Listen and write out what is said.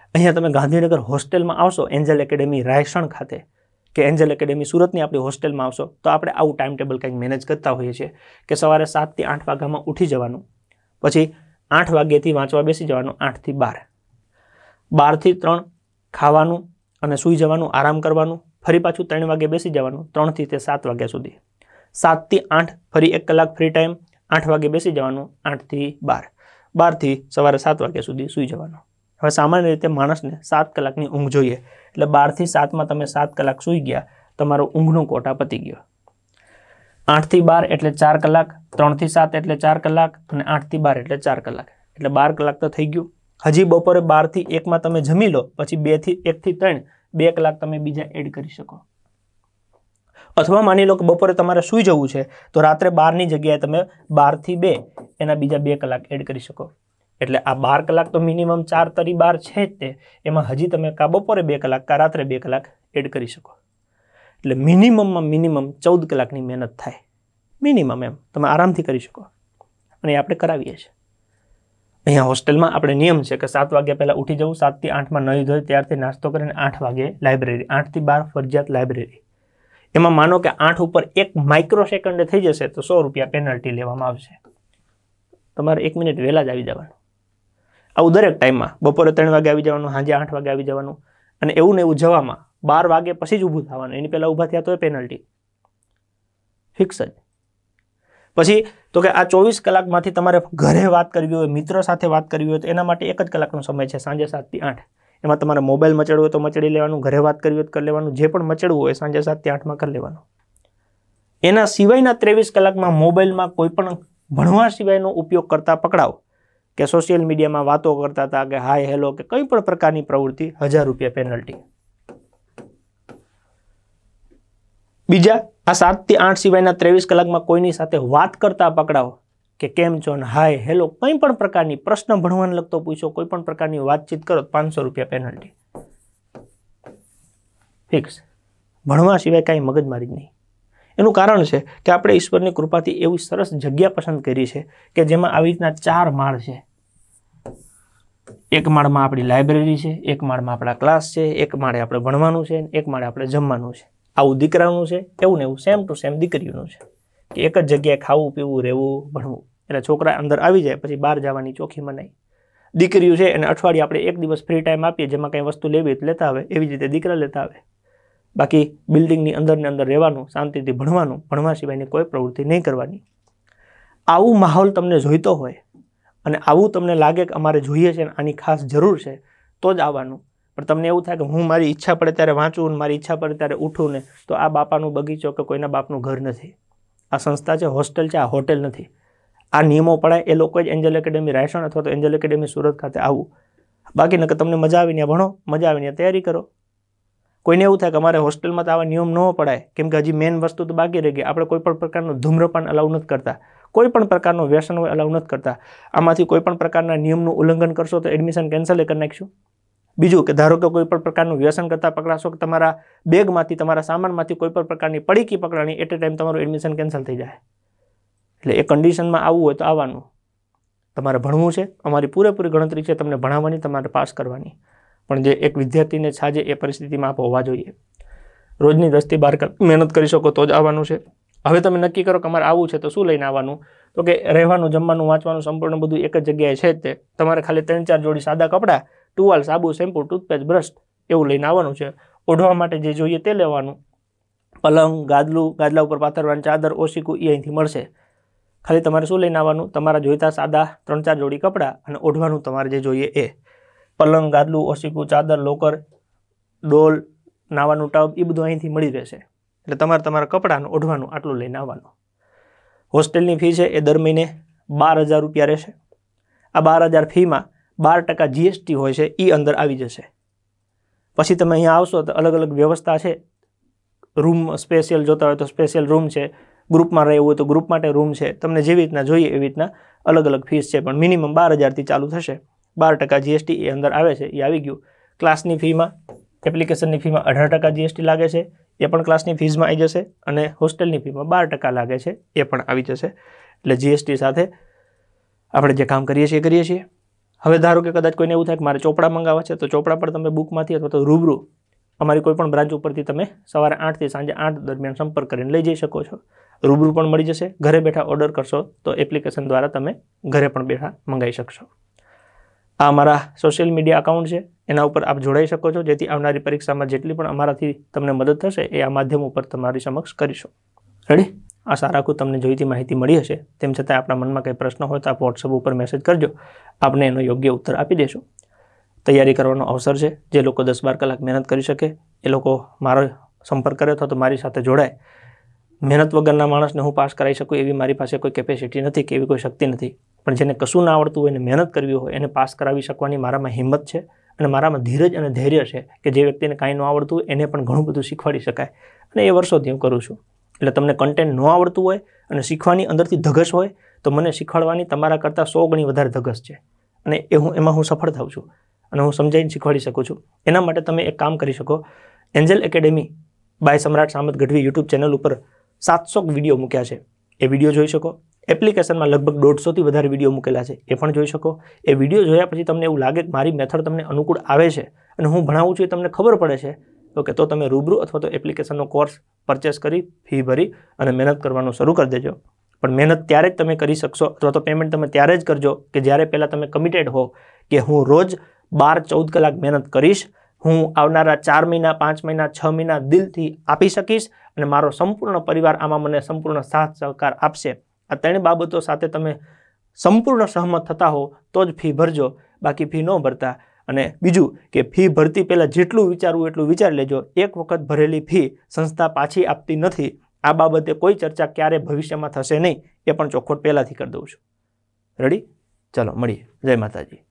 અહીંયા તમે ગાંધીનગર હોસ્ટેલમાં આવશો એન્જલ એકેડેમી રાયસણ ખાતે કે એન્જલ એકેડેમી સુરતની આપણી હોસ્ટેલમાં આવશો તો આપણે આવું ટાઈમ ટેબલ કંઈક મેનેજ કરતા હોઈએ છીએ કે સવારે 7 થી 8 વાગ્યામાં ઉઠી જવાનું, પછી 8 વાગ્યાથી વાંચવા બેસી જવાનું, 8 થી 12, 12 થી 3 ખાવાનું અને સૂઈ જવાનું, આરામ કરવાનું, ફરી પાછું 3 વાગે બેસી જવાનું, 3 થી 7 વાગ્યા સુધી, 7 થી 8 ફરી 1 કલાક ફ્રી ટાઈમ, 8 વાગે બેસી જવાનું, 8 થી 12, 12 થી સવારે 7 વાગ્યા સુધી સૂઈ જવાનું. હવે સામાન્ય રીતે માણસને 7 કલાકની ઊંઘ જોઈએ, એટલે 12 થી 7માં તમે 7 કલાક સૂઈ ગયા, તમારો ઊંઘનો કોટા પતી ગયો. 8 થી 12 એટલે 4 કલાક, 3 થી 7 એટલે 4 કલાક અને 8 થી 12 એટલે 4 કલાક, એટલે 12 કલાક તો થઈ ગયું. હજી બપોરે 12 થી 1માં તમે જમી લો, પછી 2 થી 1 થી 3 2 કલાક તમે બીજા એડ કરી શકો. અથવા માની લો કે બપોરે તમારે સૂઈ જવું છે તો રાત્રે 12ની જગ્યાએ તમે 12 થી 2 એના બીજા 2 કલાક એડ કરી શકો. એટલે આ 12 કલાક તો મિનિમમ 4 તરી 12 છે જ તે, એમાં હજી તમે કા બપોરે 2 કલાક કા રાત્રે 2 કલાક એડ કરી શકો. એટલે મિનિમમમાં મિનિમમ 14 કલાકની મહેનત થાય, મિનિમમ એમ તમે આરામથી કરી શકો. અને એ આપણે કરાવીએ છીએ. અહીંયા હોસ્ટેલમાં આપણે નિયમ છે કે 7 વાગ્યા પહેલાં ઉઠી જવું, 7 થી 8માં નહીં ધોઈ ત્યારથી નાસ્તો કરીને 8 વાગે લાઇબ્રેરી, 8 થી 12 ફરજિયાત લાઇબ્રેરી. એમાં માનો કે 8 ઉપર 1 માઇક્રો સેકન્ડે થઈ જશે તો 100 રૂપિયા પેનલ્ટી લેવામાં આવશે. તમારે 1 મિનિટ વહેલા જ આવી જવાનું. આવું દરેક ટાઈમમાં બપોરે 3 વાગે આવી જવાનું, સાંજે 8 વાગે આવી જવાનું, અને એવું ને એવું જવામાં 12 વાગે પછી જ ઊભું થવાનું. એની પહેલાં ઊભા થયા તો એ પેનલ્ટી ફિક્સ જ. પછી તો કે આ 24 કલાકમાંથી તમારે ઘરે વાત કરવી હોય, મિત્રો સાથે વાત કરવી હોય તો એના માટે 1 જ કલાકનો સમય છે, સાંજે 7 થી 8. એમાં તમારે મોબાઈલ મચડવું હોય તો મચડી લેવાનું, ઘરે વાત કરવી હોય તો કરી લેવાનું, જે પણ મચડવું હોય સાંજે 7 થી 8માં કરી લેવાનું. એના સિવાયના 23 કલાકમાં મોબાઈલમાં કોઈ પણ ભણવા સિવાયનો ઉપયોગ કરતા પકડાવ કે સોશિયલ મીડિયામાં વાતો કરતા હતા કે હાય હેલો કે કંઈ પણ પ્રકારની પ્રવૃત્તિ, 1000 રૂપિયા પેનલ્ટી. બીજા આ 7 થી 8 સિવાયના 23 કલાકમાં કોઈની સાથે વાત કરતા પકડાવો કે કેમ છો ને હાય હેલો કંઈ પણ પ્રકારની પ્રશ્ન ભણવાને લગતો પૂછો, કોઈ પણ પ્રકારની વાતચીત કરો, 500 રૂપિયા પેનલ્ટી ફિક્સ. ભણવા સિવાય કાંઈ મગજમારી જ નહીં. એનું કારણ છે કે આપણે ઈશ્વરની કૃપાથી એવી સરસ જગ્યા પસંદ કરી છે કે જેમાં આવી રીતના 4 માળ છે. 1 માળમાં આપણી લાઇબ્રેરી છે, 1 માળમાં આપણા ક્લાસ છે, 1 માળે આપણે ભણવાનું છે, 1 માળે આપણે જમવાનું છે. આવું દીકરાનું છે, એવું ને એવું સેમ ટુ સેમ દીકરીઓનું છે કે એક જ જગ્યાએ ખાવું, પીવું, રહેવું, ભણવું. એટલે છોકરા અંદર આવી જાય પછી બહાર જવાની ચોખ્ખી મનાઈ. દીકરીઓ છે એને અઠવાડિયે આપણે 1 દિવસ ફ્રી ટાઈમ આપીએ, જેમાં કંઈ વસ્તુ લેવી તો લેતા આવે, એવી જ રીતે દીકરા લેતા આવે. બાકી બિલ્ડિંગની અંદરને અંદર રહેવાનું, શાંતિથી ભણવાનું, ભણવા સિવાયની કોઈ પ્રવૃત્તિ નહીં કરવાની. આવું માહોલ તમને જોઈતો હોય અને આવું તમને લાગે કે અમારે જોઈએ છે, આની ખાસ જરૂર છે, તો જ આવવાનું. પણ તમને એવું થાય કે હું મારી ઈચ્છા પડે ત્યારે વાંચું, મારી ઈચ્છા પડે ત્યારે ઉઠું ને, તો આ બાપાનું બગીચો કે કોઈના બાપનું ઘર નથી. આ સંસ્થા છે, હોસ્ટેલ છે, આ હોટેલ નથી. આ નિયમો પડાય એ લોકો જ એન્જલ એકેડેમી રાયસણ અથવા તો એન્જલ એકેડેમી સુરત ખાતે આવવું. બાકી ન કે તમને મજા આવીને ભણો, મજા આવીને તૈયારી કરો. કોઈને એવું થાય કે અમારે હોસ્ટેલમાં તો આવા નિયમ ન પડાય, કેમ કે હજી મેઇન વસ્તુ તો બાકી રહી ગઈ. આપણે કોઈ પણ પ્રકારનું ધૂમ્રપાન અલાઉ નથી કરતા, કોઈ પણ પ્રકારનું વ્યસન હોય અલાઉ નથી કરતા. આમાંથી કોઈ પણ પ્રકારના નિયમનું ઉલ્લંઘન કરશો તો એડમિશન કેન્સલ કરી નાખીશું. બીજું કે ધારો કે કોઈ પણ પ્રકારનું વ્યસન કરતા પકડાશો કે તમારા બેગમાંથી, તમારા સામાનમાંથી કોઈ પણ પ્રકારની પડીકી પકડાણી, એટ એ ટાઈમ તમારું એડમિશન કેન્સલ થઈ જાય. એટલે એ કન્ડિશનમાં આવવું હોય તો આવવાનું. તમારે ભણવું છે, અમારી પૂરેપૂરી ગણતરી છે તમને ભણાવવાની, તમારે પાસ કરવાની. પણ જે એક વિદ્યાર્થીને છાજે એ પરિસ્થિતિમાં આપ હોવા જોઈએ. રોજની 10 થી 12 મહેનત કરી શકો તો જ આવવાનું છે. હવે તમે નક્કી કરો કે અમારે આવવું છે તો શું લઈને આવવાનું? તો કે રહેવાનું, જમવાનું, વાંચવાનું સંપૂર્ણ બધું એક જ જગ્યાએ છે જ તે. તમારે ખાલી 3-4 જોડી સાદા કપડાં, ટુવાલ, સાબુ, શેમ્પુ, ટૂથપેસ્ટ, બ્રશ એવું લઈને આવવાનું છે. ઓઢવા માટે જે જોઈએ તે લેવાનું. પલંગ, ગાદલું, ગાદલા ઉપર પાથરવાની ચાદર, ઓશીકું એ અહીંથી મળશે. ખાલી તમારે શું લઈને આવવાનું? તમારા જોઈતા સાદા 3-4 જોડી કપડાં અને ઓઢવાનું તમારે જે જોઈએ એ. પલંગ, ગાદલું, ઓશીકું, ચાદર, લોકર, ડોલ, નાવાનું ટબ એ બધું અહીંથી મળી રહેશે. એટલે તમારે તમારા કપડાં ઓઢવાનું આટલું લઈને આવવાનું. હોસ્ટેલની ફી છે એ દર મહિને 12,000 રૂપિયા રહેશે. આ 12,000 ફીમાં 12% GST હોય છે, એ અંદર આવી જશે. પછી તમે અહીંયા આવશો તો અલગ અલગ વ્યવસ્થા છે. રૂમ સ્પેશિયલ જોતા હોય તો સ્પેશિયલ રૂમ છે, ગ્રુપમાં રહેવું હોય તો ગ્રુપ માટે રૂમ છે. તમને જેવી રીતના જોઈએ એવી રીતના અલગ અલગ ફીસ છે, પણ મિનિમમ 12,000થી ચાલુ થશે. 12% GST એ અંદર આવે છે, એ આવી ગયું. ક્લાસની ફીમાં, એપ્લિકેશનની ફીમાં 18% GST લાગે છે, એ પણ ક્લાસની ફીઝમાં આવી જશે. અને હોસ્ટેલની ફીમાં 12% લાગે છે, એ પણ આવી જશે. એટલે GST સાથે આપણે જે કામ કરીએ છીએ. હવે ધારો કે કદાચ કોઈને એવું થાય કે મારે ચોપડા મંગાવવા છે, તો ચોપડા પર તમે બુકમાંથી અથવા તો રૂબરૂ અમારી કોઈ પણ બ્રાન્ચ ઉપરથી તમે સવારે 8 થી સાંજે 8 દરમિયાન સંપર્ક કરીને લઈ જઈ શકો છો. રૂબરૂ પણ મળી જશે. ઘરે બેઠા ઓર્ડર કરશો તો એપ્લિકેશન દ્વારા તમે ઘરે પણ બેઠા મંગાવી શકશો. આ અમારા સોશિયલ મીડિયા અકાઉન્ટ છે, એના ઉપર આપ જોડાઈ શકો છો, જેથી આવનારી પરીક્ષામાં જેટલી પણ અમારાથી તમને મદદ થશે એ આ માધ્યમ ઉપર તમારી સમક્ષ કરીશું. રેડી? આશા રાખું તમને જોઈતી માહિતી મળી હશે. તેમ છતાં આપણા મનમાં કંઈ પ્રશ્ન હોય તો આપ વોટ્સઅપ ઉપર મેસેજ કરજો, આપણે એનો યોગ્ય ઉત્તર આપી દઈશું. તૈયારી કરવાનો અવસર છે. જે લોકો 10-12 કલાક મહેનત કરી શકે એ લોકો મારો સંપર્ક કરે અથવા તો મારી સાથે જોડાય. મહેનત વગરના માણસને હું પાસ કરાવી શકું એવી મારી પાસે કોઈ કેપેસિટી નથી કે એવી કોઈ શક્તિ નથી, પણ જેને કશું ના આવડતું હોય અને મહેનત કરવી હોય એને પાસ કરાવી શકવાની મારામાં હિંમત છે અને મારામાં ધીરજ અને ધૈર્ય છે કે જે વ્યક્તિને કાંઈ ન આવડતું હોય એને પણ ઘણું બધું શીખવાડી શકાય. અને એ વર્ષોથી હું કરું છું. એટલે તમને કન્ટેન્ટ ન આવડતું હોય અને શીખવાની અંદરથી ધગશ હોય તો મને શીખવાડવાની તમારા કરતાં 100 ગણી વધારે ધગશ છે, અને એમાં હું સફળ થાઉં છું અને હું સમજાવીને શીખવાડી શકું છું. એના માટે તમે એક કામ કરી શકો. એન્જલ એકેડેમી બાય સમ્રાટ સામત ગઢવી યુટ્યુબ ચેનલ ઉપર 700 વિડીયો મૂક્યા છે, એ વિડીયો જોઈ શકો. એપ્લિકેશનમાં લગભગ 150 થી વધારે વિડીયો મૂકેલા છે, એ પણ જોઈ શકો. એ વિડીયો જોયા પછી તમને એવું લાગે કે મારી મેથડ તમને અનુકૂળ આવે છે અને હું ભણાવું છું એ તમને ખબર પડે છે, ઓકે, તો તમે રૂબરૂ અથવા તો એપ્લિકેશનનો કોર્સ પરચેસ કરી ફી ભરી અને મહેનત કરવાનું શરૂ કરી દેજો. પણ મહેનત ત્યારે જ તમે કરી શકશો અથવા તો પેમેન્ટ તમે ત્યારે જ કરજો કે જ્યારે પહેલાં તમે કમિટેડ હો કે હું રોજ 12-14 કલાક મહેનત કરીશ, હું આવનારા 4 મહિના 5 મહિના 6 મહિના દિલથી આપી શકીશ અને મારો સંપૂર્ણ પરિવાર આમાં મને સંપૂર્ણ સાથ સહકાર આપશે. આ 3 બાબતો સાથે તમે સંપૂર્ણ સહમત થતા હો તો જ ફી ભરજો, બાકી ફી ન ભરતા. અને બીજું કે ફી ભરતી પહેલાં જેટલું વિચારવું એટલું વિચારી લેજો. એક વખત ભરેલી ફી સંસ્થા પાછી આપતી નથી. આ બાબતે કોઈ ચર્ચા ક્યારે ભવિષ્યમાં થશે નહીં, એ પણ ચોખવટ પહેલાંથી કરી દઉં છું. રેડી? ચાલો મળીએ. જય માતાજી.